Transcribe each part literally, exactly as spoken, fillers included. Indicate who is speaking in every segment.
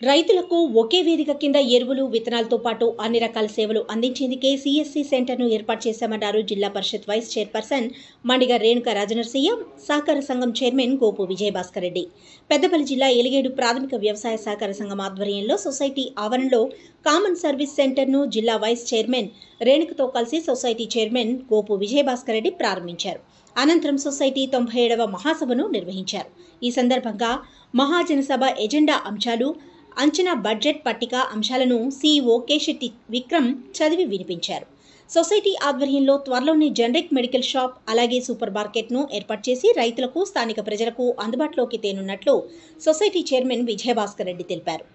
Speaker 1: రైతులకు ఒకే వేదిక కింద ఎరువులు విత్తనాలతో పాటు అన్ని రకాల సేవలు అందించేందుకే సిఎస్సి సెంటర్ను ఏర్పాటు చేశామన్నారు జిల్లా పరిషత్ వైస్ చైర్పర్సన్ మండిగ రేణుక రాజనరసింహ, సహకార సంఘం చైర్మన్ గోపు విజయభాస్కర్ రెడ్డి. పెద్దపల్లి జిల్లా ఎలిగేడు ప్రాథమిక వ్యవసాయ సహకార సంఘం ఆధ్వర్యంలో సొసైటీ ఆవరణలో కామన్ సర్వీస్ సెంటర్ను జిల్లా వైస్ చైర్మన్ రేణుకతో కలిసి సొసైటీ చైర్మన్ గోపు విజయభాస్కర్ రెడ్డి ప్రారంభించారు. అనంతరం సొసైటీ తొంభై ఏడవ మహాసభను నిర్వహించారు. ఈ సందర్భంగా మహాజన సభ ఎజెండా అంశాలు, అంచనా బడ్జెట్ పట్టిక అంశాలను సీఈఓ కేశెట్టి విక్రమ్ చదివి వినిపించారు. సొసైటీ ఆధ్వర్యంలో త్వరలోనే జనరిక్ మెడికల్ షాప్ అలాగే సూపర్ మార్కెట్ను ఏర్పాటు చేసి రైతులకు, స్థానిక ప్రజలకు అందుబాటులోకి తేనున్నట్లు సొసైటీ చైర్మన్ విజయభాస్కర్ రెడ్డి తెలిపారు.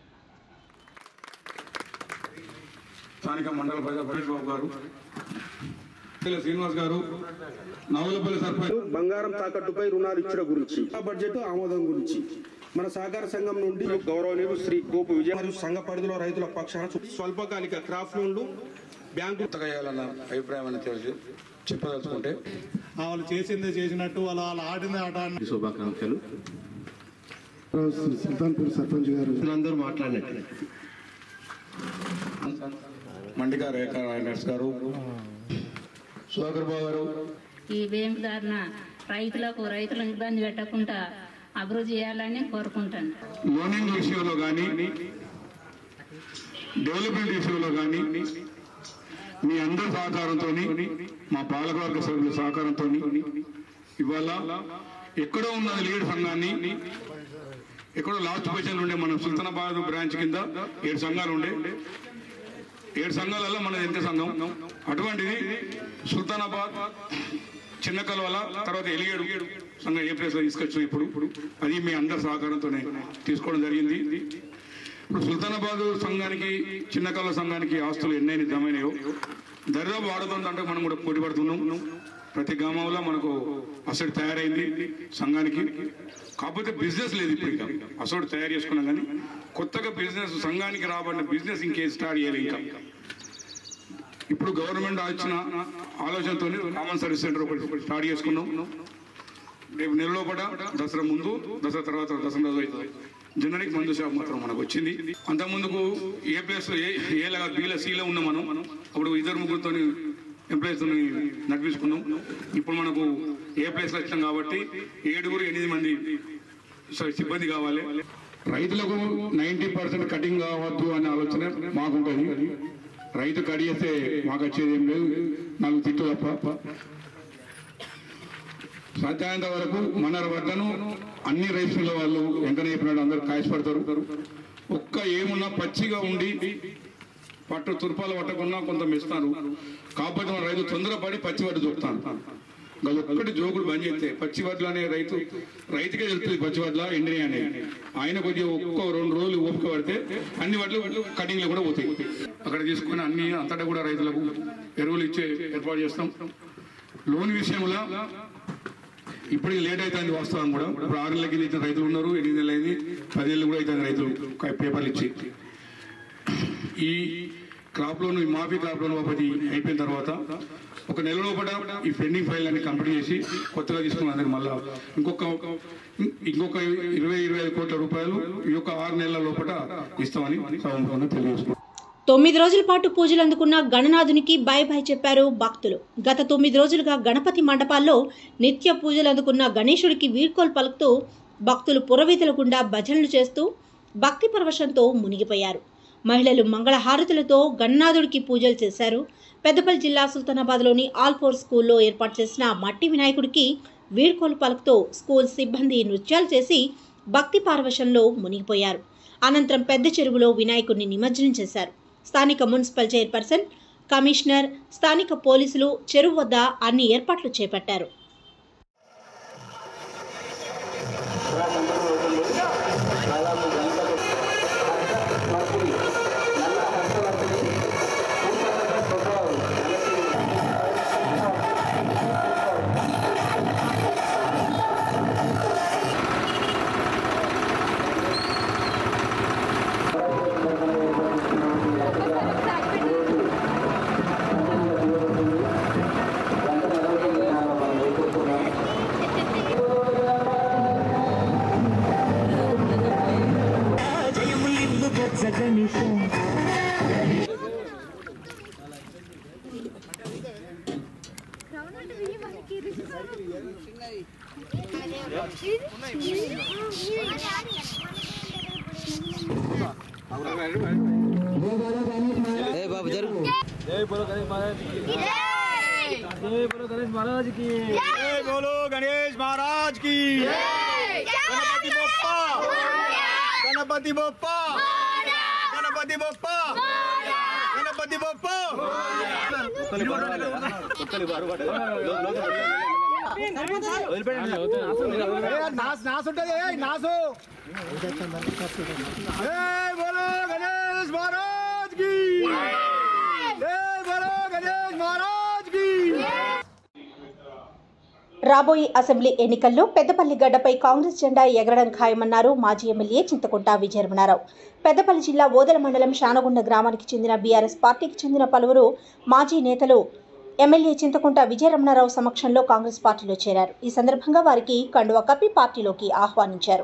Speaker 2: స్థానిక మండల ప్రజా పరిషత్ గారు, శ్రీనివాస్ గారు, నవలపల్లి సర్పంచ్
Speaker 3: బంగారం తాకట్టుపై రుణాలు ఇచ్చడం గురించి, బడ్జెట్ ఆమోదం గురించి మన సహకార సంఘం నుండి గౌరవనీయులు శ్రీ గోపు విజయ మరియు సంఘ పరిధిలో రైతుల పక్షాన స్వల్పకాలిక క్రాఫ్ట్ లోన్లు బ్యాంకు
Speaker 2: చేయాలన్న అభిప్రాయం తెలిసి చెప్పదలుచుకుంటే
Speaker 4: వాళ్ళు చేసిందే చేసినట్టు వాళ్ళు వాళ్ళు ఆడిందే ఆట.
Speaker 5: శుభాకాంక్షలు.
Speaker 6: సుల్తాన్పూర్ సర్పంచ్ గారు
Speaker 5: అందరూ మాట్లాడినట్టు
Speaker 2: మండిగా రేఖ రాయనర్స్ గారు, సుధాకర్ బాబు గారు,
Speaker 7: ఈ బ్యాంకుదారున రైతులకు రైతులను ఇబ్బంది పెట్టకుండా అభివృద్ధి చేయాలని కోరుకుంటాను.
Speaker 2: లోనింగ్ విషయంలో కానీ, డెవలప్మెంట్ విషయంలో కానీ మీ అందరి సహకారంతో, మా పాలకవర్గ సభ్యుల సహకారంతో ఇవాళ ఎక్కడో ఉన్నది లీడ్ సంఘాన్ని, ఎక్కడో లాస్ట్ పొజిషన్లో ఉండే మన సుల్తానాబాద్ బ్రాంచ్ కింద ఏడు సంఘాలు ఉండే, ఏడు సంఘాలలో మనది ఎంత సంఘం, అటువంటిది సుల్తానాబాద్, చిన్న కలవల, తర్వాత ఎలిగేడు సంఘం ఏ ప్లేస్లో తీసుకొచ్చాం. ఇప్పుడు అది మీ అందరి సహకారంతోనే తీసుకోవడం జరిగింది. ఇప్పుడు సుల్తానాబాద్ సంఘానికి, చిన్న కలవ సంఘానికి ఆస్తులు ఎన్నైనా జమైనాయో దరిదాపు వాడుతుందంటే మనం కూడా పోటీ పడుతున్నాం. ప్రతి గ్రామంలో మనకు అసలు తయారైంది సంఘానికి. కాకపోతే బిజినెస్ లేదు. ఇప్పుడు ఇంకా అసలు తయారు చేసుకున్నాం కానీ కొత్తగా బిజినెస్ సంఘానికి రాబడిన బిజినెస్ ఇంకేం స్టార్ట్ చేయాలి. ఇంకా ఇప్పుడు గవర్నమెంట్ వచ్చిన ఆలోచనతో కామన్ సర్వీస్ సెంటర్ ఒకటి స్టార్ట్ చేసుకున్నాం. రేపు నెల లోపల దసరా ముందు, దసరా తర్వాత దసరా రోజు అవుతుంది జనరిక్ మందు షాప్ మాత్రం మనకు వచ్చింది. అంతకుముందుకు ఏ ప్లేస్ ఏ ఏలాగా బీల సీలో ఉన్నాం మనం. అప్పుడు ఇద్దరు ముగ్గురితో ఎంప్లాయీస్ నడిపించుకున్నాం. ఇప్పుడు మనకు ఏ ప్లేస్లో వచ్చాం కాబట్టి ఏడుగురు ఎనిమిది మంది సిబ్బంది కావాలి. రైతులకు నైంటీ పర్సెంట్ కటింగ్ కావద్దు అనే ఆలోచన మాకుంటుంది. రైతు కడిగేస్తే మాకు వచ్చేది ఏం లేదు, నాకు తిట్టు తప్ప. సాధ్యమైనంత వరకు మన వద్దను అన్ని రైతుల వాళ్ళు వెంకనే చెప్పినాడు అందరూ కాయపడతారు. ఒక్క ఏమున్నా పచ్చిగా ఉండి పట్టు తుర్పాలు పట్టకుండా కొంత మెస్తారు. కాకపోతే మన రైతు తొందరపడి పచ్చి వడ్డు చూపుతాను. అది ఒక్కటి జోకుడు బంద్ చేస్తే పచ్చి వడ్లు అనే రైతు రైతుకే తెలుస్తుంది పచ్చి వడ్ల ఎండినే అనేది. ఆయన కొద్దిగా ఒక్క రెండు రోజులు ఓపిక పడితే అన్ని వడ్లు కటింగ్లు కూడా పోతాయి. అక్కడ తీసుకుని అన్ని అంతటా కూడా రైతులకు ఎరువులు ఇచ్చే ఏర్పాటు చేస్తాం. లోన్ విషయంలో ఇప్పటికి లేట్ అవుతుంది వాస్తవం కూడా. ఇప్పుడు ఆరు నెలలకి ఇచ్చిన రైతులు ఉన్నారు, ఎనిమిది నెలలు అయింది, పదేళ్ళు కూడా అవుతుంది రైతులు పేపర్లు ఇచ్చి. ఈ క్రాప్ లోన్, ఈ మాఫీ క్రాప్ లోన్ ఒకటి అయిపోయిన తర్వాత ఒక నెల లోపల ఈ పెండింగ్ ఫైల్ అన్ని కంప్లీట్ చేసి కొత్తగా తీసుకున్న అందరికి మళ్ళీ ఇంకొక ఇంకొక ఇరవై ఇరవై ఐదు కోట్ల రూపాయలు ఈ యొక్క ఆరు నెలల లోపల ఇస్తామని సభముఖంగా తెలియజేస్తున్నాం.
Speaker 1: తొమ్మిది రోజుల పాటు పూజలు అందుకున్న గణనాథునికి బై బై చెప్పారు భక్తులు. గత తొమ్మిది రోజులుగా గణపతి మండపాల్లో నిత్య పూజలు అందుకున్న గణేశుడికి వీడ్కోలు పలుకుతూ భక్తులు పురవీధుల గుండా భజనలు చేస్తూ భక్తి పరవశంతో మునిగిపోయారు. మహిళలు మంగళహారతులతో గణనాథుడికి పూజలు చేశారు. పెద్దపల్లి జిల్లా సుల్తానాబాద్లోని ఆల్ఫోర్ స్కూల్లో ఏర్పాటు చేసిన మట్టి వినాయకుడికి వీడ్కోలు పలుకుతూ స్కూల్ సిబ్బంది నృత్యాలు చేసి భక్తి పారవశంలో మునిగిపోయారు. అనంతరం పెద్ద చెరువులో వినాయకుడిని నిమజ్జనం చేశారు. స్థానిక మున్సిపల్ చైర్పర్సన్, కమిషనర్, స్థానిక పోలీసులు చెరువు వద్ద అన్ని ఏర్పాట్లు చేపట్టారు.
Speaker 6: बाबू जरूर जय बोलो गणेश महाराज की जय बोलो गणेश महाराज की जय बोलो गणेश महाराज की गणपति बप्पा गणपति बप्पा गणपति बप्पा गणपति बप्पा नास नास ఉంటుంది నాసు जय बोलो गणेश महाराज की जय बोलो गणेश महाराज की।
Speaker 1: రాబోయే అసెంబ్లీ ఎన్నికల్లో పెద్దపల్లి గడ్డపై కాంగ్రెస్ జెండా ఎగరడం ఖాయమన్నారు మాజీ ఎమ్మెల్యే చింతకుంట విజయరమణారావు. పెద్దపల్లి జిల్లా ఓదెల మండలం శానగుండ గ్రామానికి చెందిన బీఆర్ఎస్ పార్టీకి చెందిన పలువురు మాజీ నేతలు ఎమ్మెల్యే చింతకుంట విజయరమణారావు సమక్షంలో కాంగ్రెస్ పార్టీలో చేరారు. ఈ సందర్భంగా వారికి కండువా కప్పి పార్టీలోకి ఆహ్వానించారు.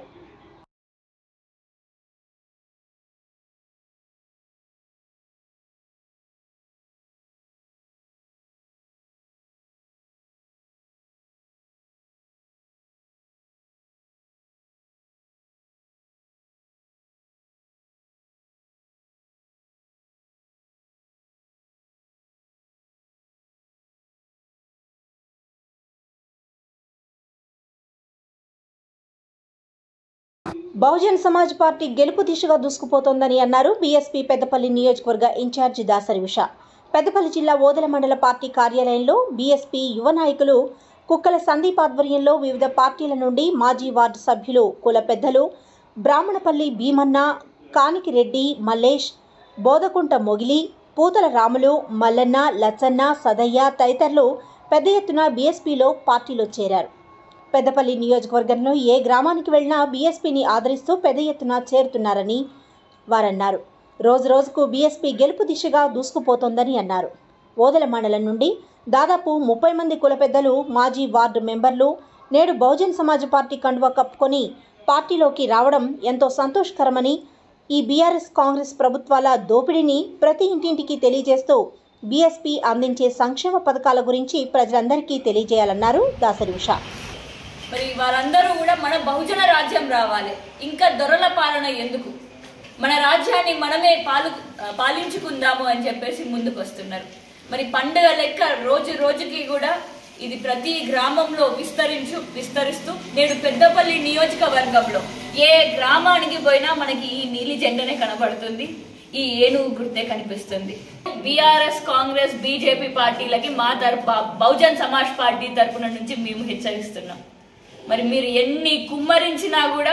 Speaker 1: బహుజన్ సమాజ్ పార్టీ గెలుపు దిశగా దూసుకుపోతోందని అన్నారు బీఎస్పీ పెద్దపల్లి నియోజకవర్గ ఇన్ఛార్జి దాసరి ఉష. పెద్దపల్లి జిల్లా ఓదెల మండల పార్టీ కార్యాలయంలో బీఎస్పీ యువ నాయకులు కుక్కల సందీప్ ఆధ్వర్యంలో వివిధ పార్టీల నుండి మాజీ వార్డు సభ్యులు, కుల పెద్దలు, బ్రాహ్మణపల్లి భీమన్న, కానికిరెడ్డి, మల్లేష్, బోదకుంట మొగిలి, పూతల రాములు, మల్లన్న, లచ్చన్న, సదయ్య తదితరులు పెద్ద ఎత్తున బీఎస్పీలో పార్టీలో చేరారు. పెద్దపల్లి నియోజకవర్గంలో ఏ గ్రామానికి వెళ్లినా బీఎస్పీని ఆదరిస్తూ పెద్ద ఎత్తున చేరుతున్నారని వారన్నారు. రోజు రోజుకు బీఎస్పీ గెలుపు దిశగా దూసుకుపోతోందని అన్నారు. ఓదెల మండలం నుండి దాదాపు ముప్పై మంది కుల పెద్దలు, మాజీ వార్డు మెంబర్లు నేడు బహుజన్ సమాజ్ పార్టీ కండువా కప్పుకొని పార్టీలోకి రావడం ఎంతో సంతోషకరమని, ఈ బీఆర్ఎస్ కాంగ్రెస్ ప్రభుత్వాల దోపిడీని ప్రతి ఇంటింటికి తెలియజేస్తూ బీఎస్పీ అందించే సంక్షేమ పథకాల గురించి ప్రజలందరికీ తెలియజేయాలన్నారు దాసరి ఉష.
Speaker 8: మరి వారందరూ కూడా మన బహుజన రాజ్యం రావాలి, ఇంకా దొరల పాలన ఎందుకు, మన రాజ్యాన్ని మనమే పాలు పాలించుకుందాము అని చెప్పేసి ముందుకు వస్తున్నారు. మరి పండుగ లెక్క రోజు రోజుకి కూడా ఇది ప్రతి గ్రామంలో విస్తరించు విస్తరిస్తూ నేడు పెద్దపల్లి నియోజకవర్గంలో ఏ గ్రామానికి పోయినా మనకి ఈ నీలి జెండానే కనబడుతుంది, ఈ ఏనుగు గుర్తే కనిపిస్తుంది. బీఆర్ఎస్, కాంగ్రెస్, బీజేపీ పార్టీలకి మా తరఫు బహుజన్ సమాజ్ పార్టీ తరఫున నుంచి మేము హెచ్చరిస్తున్నాం. మరి మీరు ఎన్ని కుమ్మరించినా కూడా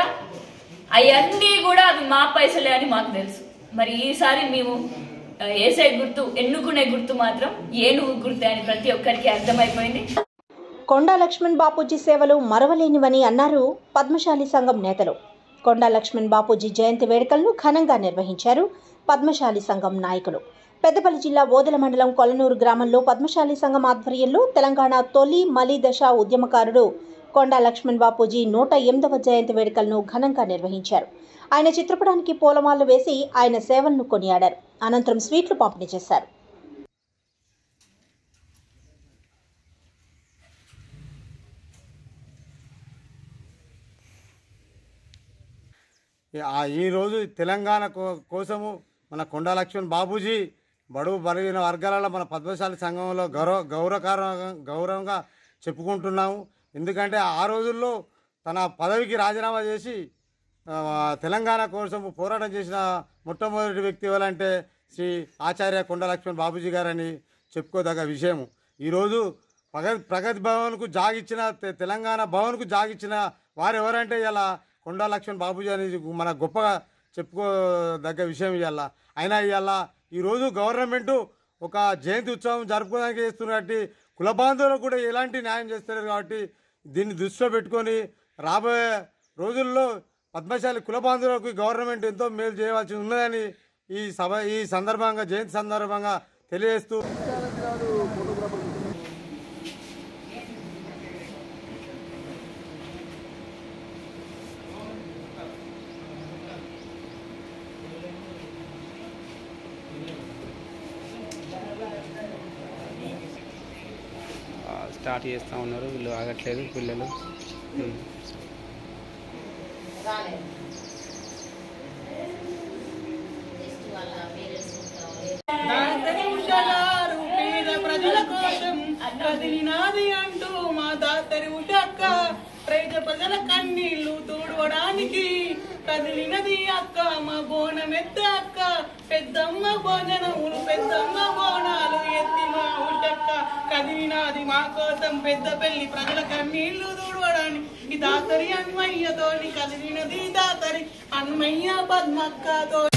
Speaker 8: అవన్నీ కూడా అవి మా పైసలే అని మాకు తెలుసు. మరి ఈసారి మేము ఏసే గుర్తు, ఎన్నుకునే గుర్తు మాత్రం ఏనుగు గుర్తే అని ప్రతి ఒక్కరికి అర్థమైపోయింది.
Speaker 1: కొండా లక్ష్మణ్ బాపూజీ సేవలు మరవలేనివని అన్నారు పద్మశాలి సంఘం నేతలు. కొండా లక్ష్మణ్ బాపూజీ జయంతి వేడుకలను ఘనంగా నిర్వహించారు పద్మశాలి సంఘం నాయకులు. పెద్దపల్లి జిల్లా ఓదెల మండలం కొలనూరు గ్రామంలో పద్మశాలి సంఘం ఆధ్వర్యంలో తెలంగాణ తొలి మలి దశ ఉద్యమకారుడు కొండా లక్ష్మణ్ బాపూజీ నూట ఎనిమిదవ జయంతి వేడుకలను ఘనంగా నిర్వహించారు. ఆయన చిత్రపటానికి పూలమాలలు వేసి ఆయన సేవలను కొనియాడారు. అనంతరం స్వీట్లు పంపిణీ చేశారు.
Speaker 4: ఈరోజు తెలంగాణ కోసము మన కొండా లక్ష్మణ్ బాపూజీ బడుగు బలహీన వర్గాలలో మన పద్మశాలి సంఘంలో గౌరవ గౌరవకార గౌరవంగా చెప్పుకుంటున్నాము. ఎందుకంటే ఆ రోజుల్లో తన పదవికి రాజీనామా చేసి తెలంగాణ కోసం పోరాటం చేసిన మొట్టమొదటి వ్యక్తి ఎవరంటే శ్రీ ఆచార్య కొండా లక్ష్మణ్ బాపూజీ గారని చెప్పుకోదగ్గ విషయము. ఈరోజు ప్రగతి ప్రగతి భవన్కు జాగిచ్చిన తెలంగాణ భవన్కు జాగిచ్చిన వారు ఎవరంటే ఇలా కొండా లక్ష్మణ్ బాపూజీ అని మన గొప్పగా చెప్పుకోదగ్గ విషయం. ఇవాళ అయినా ఇవాళ ఈరోజు గవర్నమెంటు ఒక జయంతి ఉత్సవం జరుపుకోవడానికి చేస్తున్నట్టు కుల బాంధవులకు కూడా ఎలాంటి న్యాయం చేస్తున్నారు. కాబట్టి దీన్ని దృష్టిలో పెట్టుకొని రాబోయే రోజుల్లో పద్మశాలి కుల బాంధవులకు గవర్నమెంట్ ఎంతో మేలు చేయవలసి ఉన్నదని ఈ సభ ఈ సందర్భంగా జయంతి సందర్భంగా తెలియజేస్తూ
Speaker 9: స్టార్ట్ చేస్తూ ఉన్నారు. వీళ్ళు ఆగట్లేదు పిల్లలు.
Speaker 10: ప్రజల కోసం కదిలినాది అంటూ మా దాతరి ఉషక్క ప్రజ ప్రజల కన్నీళ్లు తోడవడానికి కదిలినది అక్క మా బోనమెత్త అక్క పెద్దమ్మ భోజనములు పెద్దమ్మ బోనాలు ఎత్తి మా ఉషక్క కదిలినాది మా కోసం పెద్ద పెళ్లి ప్రజల కన్నీళ్లు తోడవడానికి దాతరి అన్మయ్యతోని కదిలినది దాతరి అన్మయ్య పద్మక్కతో.